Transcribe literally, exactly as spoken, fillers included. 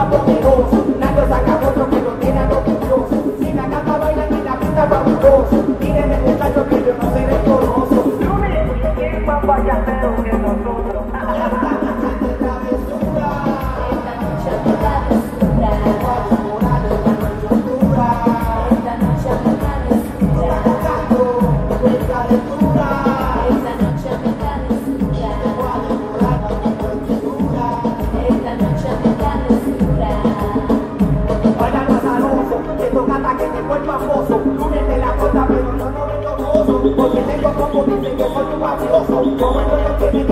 más poderoso. Nadie saca otro que lo tiene a los curiosos. Si la cama bailan y la pinta fabuloso. Mírenme muchachos que yo no seré coroso. ¿Quién más payasero que nosotros? Lunes de la costa, pero yo no vengo gozo, porque tengo como dicen que soy un mafioso. Como el dueño tiene